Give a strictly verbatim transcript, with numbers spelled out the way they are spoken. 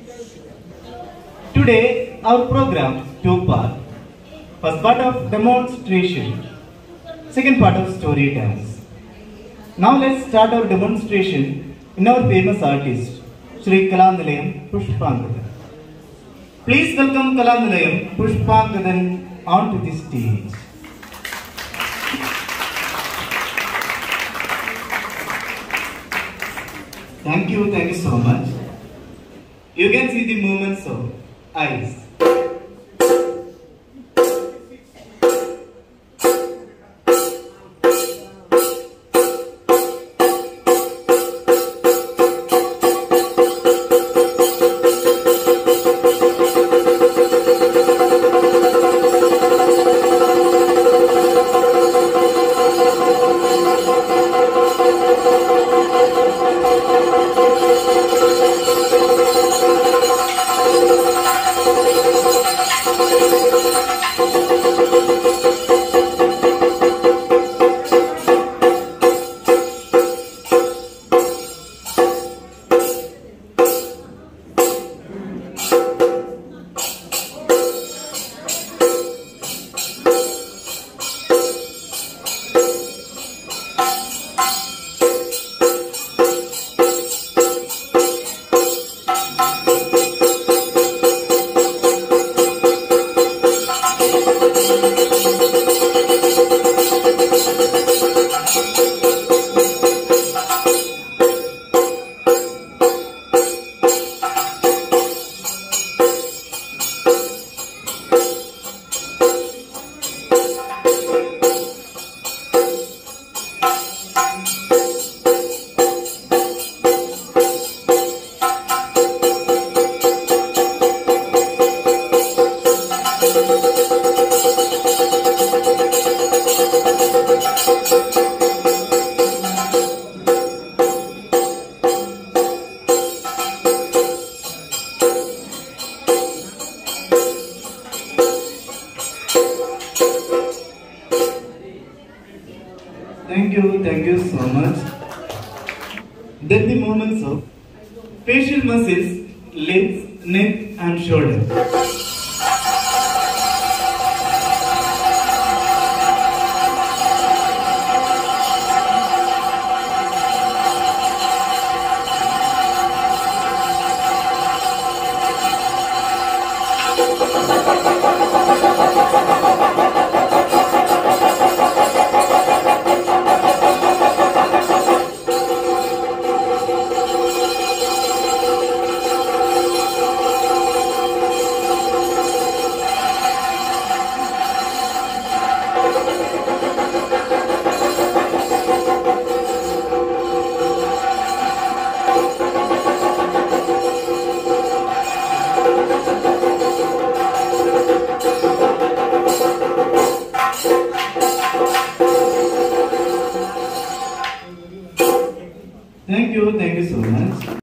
Today, our program two part. First part of demonstration, second part of story times. Now let's start our demonstration in our famous artist, Shri Kathakali Pushpangadan. Please welcome Kathakali Pushpangadan onto the stage. Thank you, thank you so much. You can see the movements of eyes. Thank you, thank you so much. Then the movements of facial muscles, legs, neck and shoulder. Thank you, thank you so much.